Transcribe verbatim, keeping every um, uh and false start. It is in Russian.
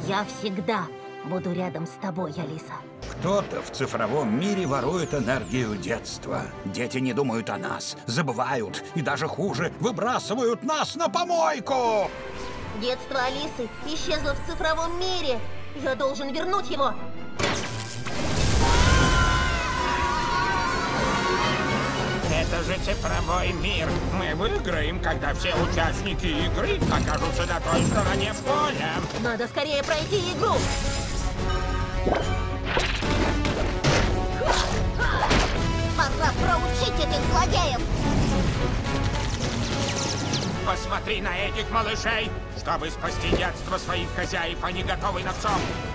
Я всегда буду рядом с тобой, Алиса. Кто-то в цифровом мире ворует энергию детства. Дети не думают о нас, забывают и даже хуже, выбрасывают нас на помойку! Детство Алисы исчезло в цифровом мире. Я должен вернуть его. Это же цифровой мир. Мы выиграем, когда все участники игры окажутся на той стороне поля. Надо скорее пройти игру. Пора проучить этих злодеев. Посмотри на этих малышей. Чтобы спасти детство своих хозяев, они готовы на все.